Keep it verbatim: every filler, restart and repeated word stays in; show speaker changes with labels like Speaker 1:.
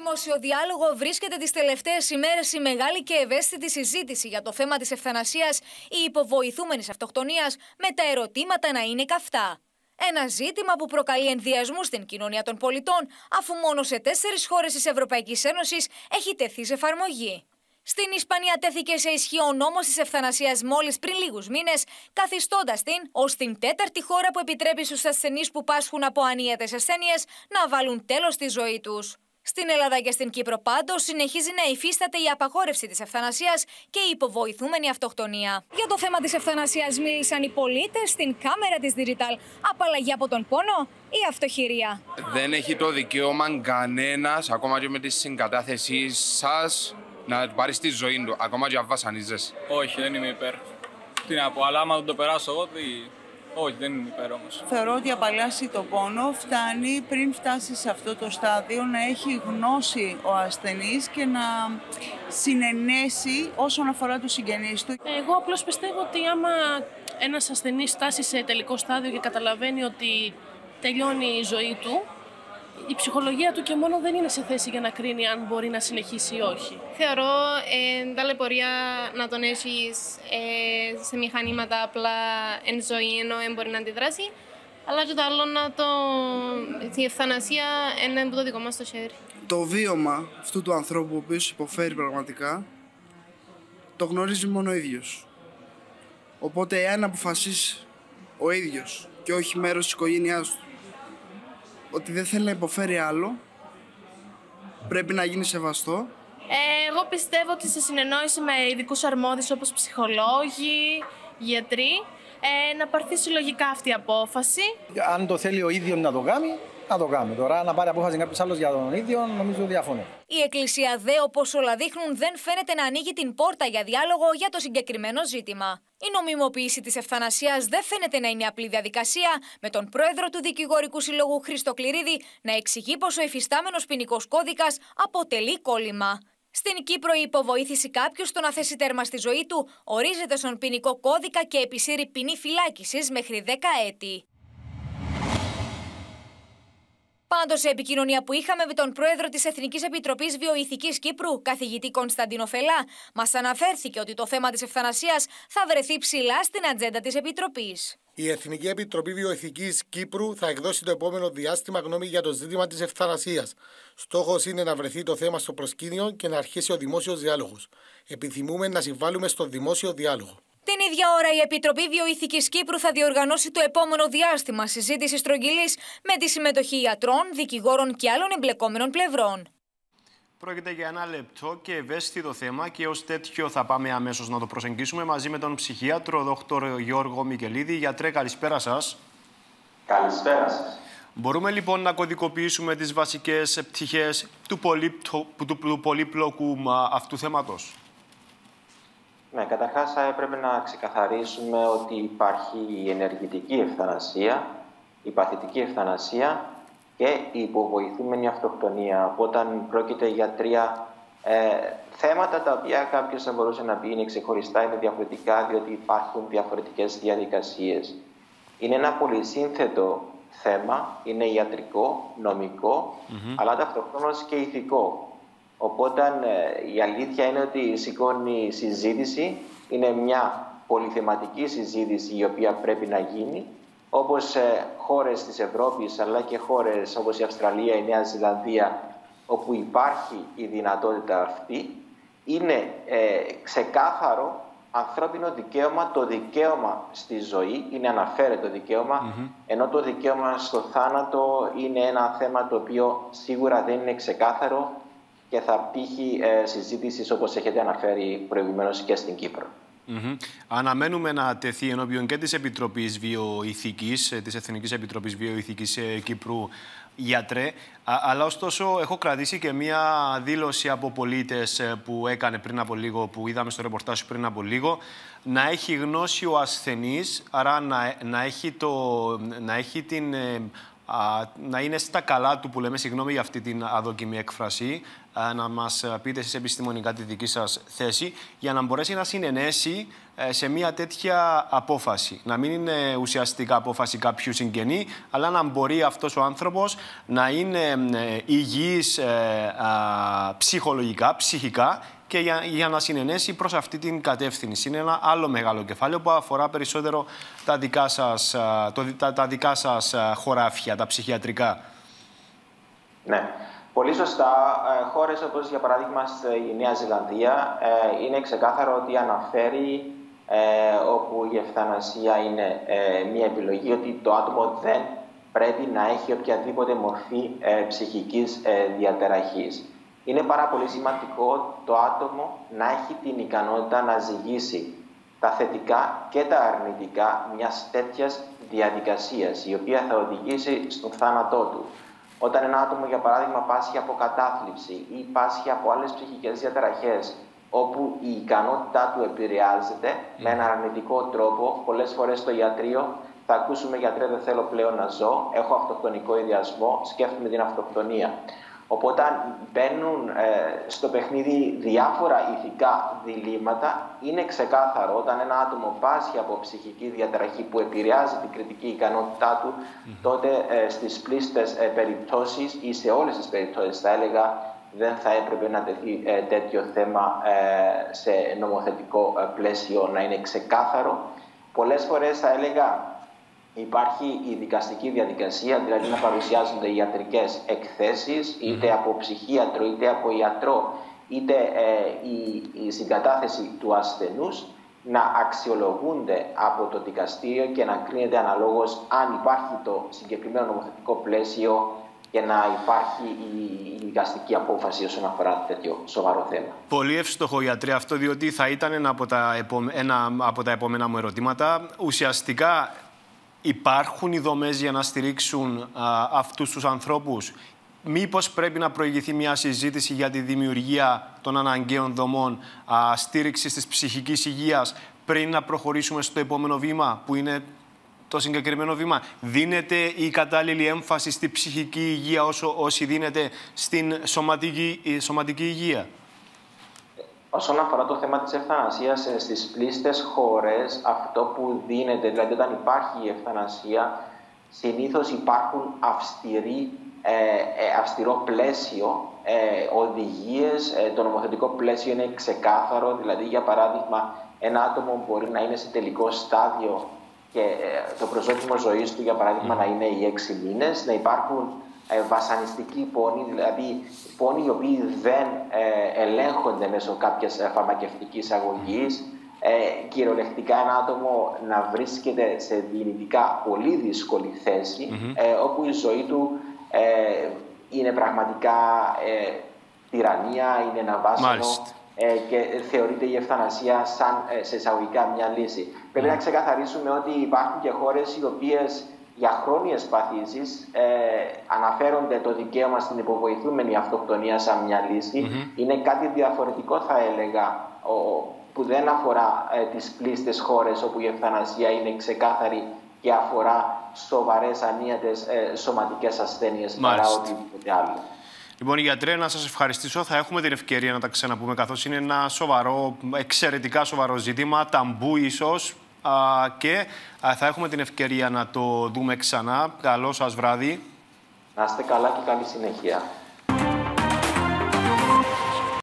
Speaker 1: δημόσιο διάλογο βρίσκεται τις τελευταίες ημέρες η μεγάλη και ευαίσθητη συζήτηση για το θέμα της ευθανασίας ή υποβοηθούμενης αυτοκτονίας, με τα ερωτήματα να είναι καυτά. Ένα ζήτημα που προκαλεί ενδιασμού στην κοινωνία των πολιτών, αφού μόνο σε τέσσερις χώρες της Ευρωπαϊκής Ένωσης έχει τεθεί σε εφαρμογή. Στην Ισπανία τέθηκε σε ισχύ ο νόμος της ευθανασίας μόλις πριν λίγους μήνες, καθιστώντας την ως την τέταρτη χώρα που επιτρέπει στους ασθενείς που πάσχουν από ανίατες ασθένειες να βάλουν τέλος στη ζωή τους. Στην Ελλάδα και στην Κύπρο πάντως συνεχίζει να υφίσταται η απαγόρευση της ευθανασίας και η υποβοηθούμενη αυτοκτονία. Για το θέμα της ευθανασίας μίλησαν οι πολίτες στην κάμερα της Digital. Απαλλαγή από τον πόνο ή αυτοχειρία?
Speaker 2: Δεν έχει το δικαίωμα κανένας, ακόμα και με τη συγκατάθεσή σας, να πάρει τη ζωή του, ακόμα και αν βασανίζεσαι.
Speaker 3: Όχι, δεν είμαι υπέρ. Τι να πω, αλλά άμα το περάσω εγώ, τι... όχι, δεν είμαι υπέρ όμως.
Speaker 4: Θεωρώ ότι η απαλλάση το πόνο φτάνει πριν φτάσει σε αυτό το στάδιο να έχει γνώση ο ασθενής και να συνενέσει όσον αφορά τους συγγενείς του.
Speaker 5: Εγώ απλώς πιστεύω ότι άμα ένας ασθενής φτάσει σε τελικό στάδιο και καταλαβαίνει ότι τελειώνει η ζωή του, η ψυχολογία του και μόνο δεν είναι σε θέση για να κρίνει αν μπορεί να συνεχίσει ή όχι.
Speaker 6: Θεωρώ ε, ταλαιπωρία να τον έχεις ε, σε μηχανήματα απλά εν ζωή, ενώ δεν μπορεί να αντιδράσει. Αλλά και το άλλο να το... η ευθανασία είναι το δικό μας το χέρι.
Speaker 7: Το βίωμα αυτού του ανθρώπου, ο οποίος υποφέρει πραγματικά, το γνωρίζει μόνο ο ίδιος. Οπότε εάν αποφασίσει ο ίδιος και όχι μέρος της οικογένειάς του ότι δεν θέλει να υποφέρει άλλο, πρέπει να γίνει σεβαστό.
Speaker 5: Ε, εγώ πιστεύω ότι σε συνεννόηση με ειδικούς αρμόδιους όπως ψυχολόγοι, γιατροί, ε, να πάρθει συλλογικά αυτή η απόφαση.
Speaker 8: Αν το θέλει ο ίδιος να το κάνει, να το κάνει. Τώρα να πάρει απόφαση κάποιος άλλος για τον ίδιο, νομίζω διαφωνώ.
Speaker 1: Η Εκκλησία δε, όπως όλα δείχνουν, δεν φαίνεται να ανοίγει την πόρτα για διάλογο για το συγκεκριμένο ζήτημα. Η νομιμοποίηση της ευθανασίας δεν φαίνεται να είναι απλή διαδικασία, με τον πρόεδρο του Δικηγορικού Συλλόγου Χρήστο Κληρίδη να εξηγεί πως ο υφιστάμενος ποινικός κώδικας αποτελεί κόλλημα. Στην Κύπρο, η υποβοήθηση κάποιου στο να θέσει τέρμα στη ζωή του ορίζεται στον ποινικό κώδικα και επισύρει ποινή φυλάκισης μέχρι δέκα έτη. Πάντως, σε επικοινωνία που είχαμε με τον πρόεδρο της Εθνικής Επιτροπής Βιοειθικής Κύπρου, καθηγητή Κωνσταντίνο Φελά, μας αναφέρθηκε ότι το θέμα της ευθανασίας θα βρεθεί ψηλά στην ατζέντα της Επιτροπής.
Speaker 9: Η Εθνική Επιτροπή Βιοειθικής Κύπρου θα εκδώσει το επόμενο διάστημα γνώμη για το ζήτημα της ευθανασίας. Στόχος είναι να βρεθεί το θέμα στο προσκήνιο και να αρχίσει ο δημόσιος διάλογος. Επιθυμούμε να συμβάλλουμε στο δημόσιο διάλογο.
Speaker 1: Την ίδια ώρα, η Επιτροπή Βιοειθικής Κύπρου θα διοργανώσει το επόμενο διάστημα συζήτηση στρογγυλής με τη συμμετοχή ιατρών, δικηγόρων και άλλων εμπλεκόμενων πλευρών.
Speaker 10: Πρόκειται για ένα λεπτό και ευαίσθητο θέμα και ως τέτοιο θα πάμε αμέσως να το προσεγγίσουμε μαζί με τον ψυχίατρο δόκτωρ Γιώργο Μικελίδη. Γιατρέ, καλησπέρα σας.
Speaker 11: Καλησπέρα σας.
Speaker 10: Μπορούμε λοιπόν να κωδικοποιήσουμε τις βασικές πτυχές του, πολύπτω, του, του πολύπλοκου αυτού θέματος?
Speaker 11: Ναι, καταρχάς θα έπρεπε να ξεκαθαρίσουμε ότι υπάρχει η ενεργητική ευθανασία, η παθητική ευθανασία και η υποβοηθούμενη αυτοκτονία. Όταν πρόκειται για τρία ε, θέματα τα οποία κάποιος θα μπορούσε να πει είναι ξεχωριστά, είναι διαφορετικά, διότι υπάρχουν διαφορετικές διαδικασίες. Είναι ένα πολυσύνθετο θέμα, είναι ιατρικό, νομικό, mm-hmm. αλλά ταυτοχρόνως και ηθικό. Οπότε ε, η αλήθεια είναι ότι σηκώνει η συζήτηση, είναι μια πολυθεματική συζήτηση η οποία πρέπει να γίνει, όπως ε, χώρες της Ευρώπης αλλά και χώρες όπως η Αυστραλία, η Νέα Ζηλανδία, όπου υπάρχει η δυνατότητα αυτή, είναι ε, ξεκάθαρο ανθρώπινο δικαίωμα, το δικαίωμα στη ζωή, είναι αναφέρετο δικαίωμα, mm-hmm. ενώ το δικαίωμα στο θάνατο είναι ένα θέμα το οποίο σίγουρα δεν είναι ξεκάθαρο και θα τύχει ε, συζήτησης όπως έχετε αναφέρει προηγουμένως και στην Κύπρο.
Speaker 10: Mm-hmm. Αναμένουμε να τεθεί ενώπιον και της Επιτροπής Βιοειθικής, της Εθνικής Επιτροπής Βιοειθικής Κύπρου, γιατρέ. Α, αλλά ωστόσο έχω κρατήσει και μία δήλωση από πολίτες που έκανε πριν από λίγο, που είδαμε στο ρεπορτάζ πριν από λίγο, να έχει γνώση ο ασθενής, άρα να, να, έχει, το, να έχει την... να είναι στα καλά του, που λέμε, συγγνώμη για αυτή την αδόκιμη έκφραση, να μας πείτε εσείς επιστημονικά τη δική σας θέση, για να μπορέσει να συνενέσει σε μια τέτοια απόφαση. Να μην είναι ουσιαστικά απόφαση κάποιου συγγενή, αλλά να μπορεί αυτός ο άνθρωπος να είναι υγιής ψυχολογικά, ψυχικά, και για, για να συνενέσει προς αυτή την κατεύθυνση. Είναι ένα άλλο μεγάλο κεφάλαιο που αφορά περισσότερο τα δικά σας, το, τα, τα δικά σας χωράφια, τα ψυχιατρικά.
Speaker 11: Ναι. Πολύ σωστά. Χώρες όπως για παράδειγμα η Νέα Ζηλανδία είναι ξεκάθαρο ότι αναφέρει όπου η ευθανασία είναι μια επιλογή, ότι το άτομο δεν πρέπει να έχει οποιαδήποτε μορφή ψυχικής διαταραχής. Είναι πάρα πολύ σημαντικό το άτομο να έχει την ικανότητα να ζυγίσει τα θετικά και τα αρνητικά μιας τέτοιας διαδικασίας, η οποία θα οδηγήσει στον θάνατό του. Όταν ένα άτομο, για παράδειγμα, πάσχει από κατάθλιψη ή πάσχει από άλλες ψυχικές διαταραχές, όπου η ικανότητά του επηρεάζεται mm. με έναν αρνητικό τρόπο, πολλές φορές στο ιατρείο θα ακούσουμε «Γιατρέ, δεν θέλω πλέον να ζω, έχω αυτοκτονικό ιδιασμό, σκέφτομαι την αυτοκτονία». Οπότε μπαίνουν ε, στο παιχνίδι διάφορα ηθικά διλήμματα. Είναι ξεκάθαρο όταν ένα άτομο πάσχει από ψυχική διαταραχή που επηρεάζει την κριτική ικανότητά του, mm-hmm. τότε ε, στις πλήστες ε, περιπτώσεις ή σε όλες τις περιπτώσεις θα έλεγα δεν θα έπρεπε να τεθεί ε, τέτοιο θέμα ε, σε νομοθετικό ε, πλαίσιο, να είναι ξεκάθαρο. Πολλές φορές θα έλεγα υπάρχει η δικαστική διαδικασία, δηλαδή να παρουσιάζονται ιατρικές εκθέσεις, είτε από ψυχίατρο, είτε από ιατρό, είτε ε, η, η συγκατάθεση του ασθενούς, να αξιολογούνται από το δικαστήριο και να κρίνεται αναλόγως αν υπάρχει το συγκεκριμένο νομοθετικό πλαίσιο και να υπάρχει η, η δικαστική απόφαση όσον αφορά τέτοιο σοβαρό θέμα. Πολύ
Speaker 10: εύστοχο, γιατρέ, αυτό, διότι θα ήταν ένα από τα, επο, ένα από τα επόμενα μου ερωτήματα. Ουσιαστικά, υπάρχουν οι δομές για να στηρίξουν α, αυτούς τους ανθρώπους? Μήπως πρέπει να προηγηθεί μια συζήτηση για τη δημιουργία των αναγκαίων δομών α, στήριξης της ψυχικής υγείας πριν να προχωρήσουμε στο επόμενο βήμα, που είναι το συγκεκριμένο βήμα? Δίνεται η κατάλληλη έμφαση στη ψυχική υγεία όσο όσοι δίνεται στην σωματική, σωματική υγεία?
Speaker 11: Όσον αφορά το θέμα της ευθανασίας, στις πλήστες χώρες αυτό που δίνεται, δηλαδή όταν υπάρχει η ευθανασία, συνήθως υπάρχουν αυστηροί, ε, αυστηρό πλαίσιο, ε, οδηγίες, ε, το νομοθετικό πλαίσιο είναι ξεκάθαρο, δηλαδή για παράδειγμα ένα άτομο μπορεί να είναι σε τελικό στάδιο και ε, το προσδόκιμο ζωής του για παράδειγμα mm. να είναι οι έξι μήνες, να υπάρχουν ε, βασανιστικοί πόνοι, δηλαδή πόνοι οι οποίοι δεν ε, ελέγχονται μέσω κάποιας ε, φαρμακευτικής αγωγής, ε, κυριολεκτικά ένα άτομο να βρίσκεται σε δυνητικά πολύ δύσκολη θέση, mm-hmm. ε, όπου η ζωή του ε, είναι πραγματικά ε, τυραννία, είναι ένα βάσανο ε, και θεωρείται η ευθανασία σαν ε, σε εισαγωγικά μια λύση. Mm. Πρέπει να ξεκαθαρίσουμε ότι υπάρχουν και χώρες οι οποίες για χρόνιες παθήσεις ε, αναφέρονται το δικαίωμα στην υποβοηθούμενη αυτοκτονία σαν μια λύση. Mm-hmm. Είναι κάτι διαφορετικό, θα έλεγα, ο, που δεν αφορά ε, τις πλήστες χώρες όπου η ευθανασία είναι ξεκάθαρη και αφορά σοβαρές ανίατες ε, σωματικές ασθένειες παρά οτιδήποτε άλλο.
Speaker 10: Λοιπόν, γιατρέ, να σας ευχαριστήσω. Θα έχουμε την ευκαιρία να τα ξαναπούμε, καθώς είναι ένα σοβαρό, εξαιρετικά σοβαρό ζήτημα, ταμπού ίσως, α, και α, θα έχουμε την ευκαιρία να το δούμε ξανά. Καλό σας βράδυ.
Speaker 11: Να είστε καλά και καλή συνέχεια.